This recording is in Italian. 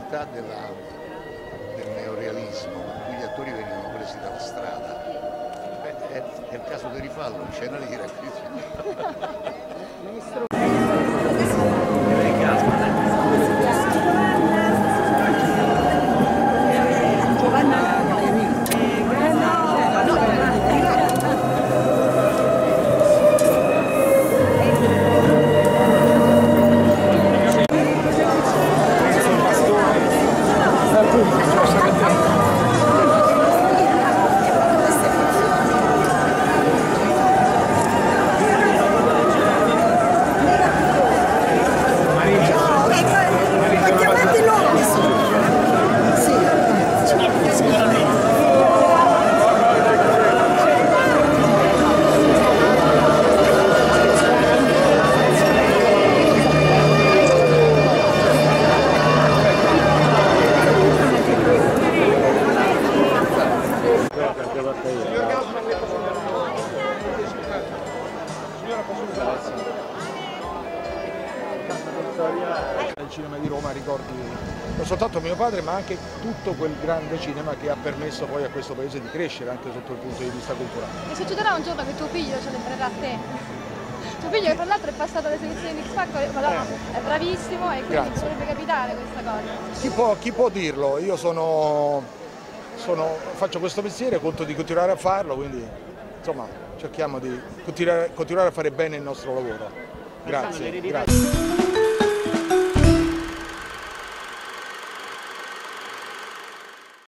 l'intensità del neorealismo, in cui gli attori venivano presi dalla strada. È il caso di rifarlo in scena lira. Il cinema di Roma ricordi non soltanto mio padre ma anche tutto quel grande cinema che ha permesso poi a questo paese di crescere anche sotto il punto di vista culturale. E succederà un giorno che tuo figlio celebrerà a te? Tuo figlio che tra l'altro è passato alle selezioni di X Factor, ma è bravissimo e quindi potrebbe capitare questa cosa. Chi può dirlo? Io faccio questo mestiere, conto di continuare a farlo, quindi insomma cerchiamo di continuare a fare bene il nostro lavoro. Grazie.